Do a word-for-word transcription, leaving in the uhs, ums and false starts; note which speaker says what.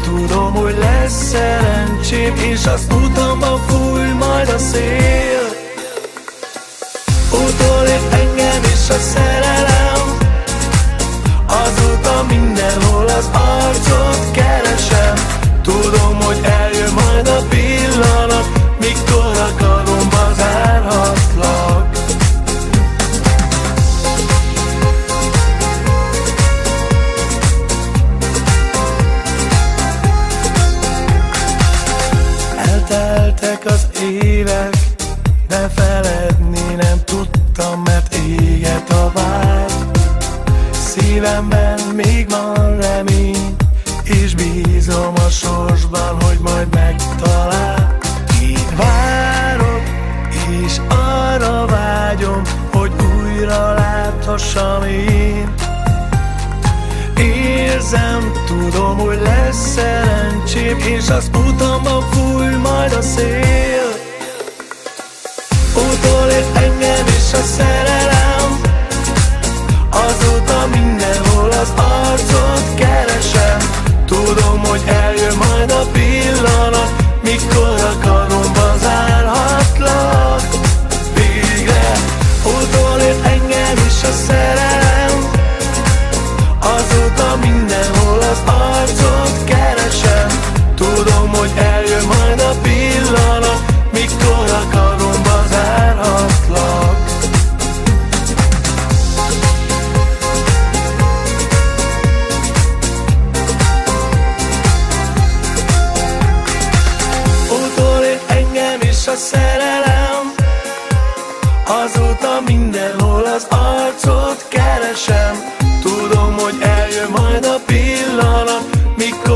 Speaker 1: tudom, hogy lesz szerencsém, és azt utamban fúj majd a szél. Utolért engem is a szerelem, azóta mindenhol az arcot keresem. Tudom, hogy eljön majd a pillanat, mikor a karomba zárhatlak. Elteltek az évek, de feledni nem tudtam, mert éget a vágy. Szívemben még van remény, és bízom a sorsban, hogy majd megtalál. Így várok, és arra vágyom, hogy újra láthassam én. Érzem, tudom, hogy lesz szerencsém, és az utamban fúj majd a szél. Utolért engem is a szerelem, azóta mindenhol az arcot keresem. Tudom, hogy eljön majd a pillanat, mikor a karomba zárhatlak. Végre utolért engem is a szerelem, azóta mindenhol az arcot keresem. Tudom, hogy eljön majd a pillanat, mikor a karomba zárhatlak. Utolért engem is a szerelem, azóta mindenhol az arcot keresem. Tudom, hogy eljön majd a pillanat, mikor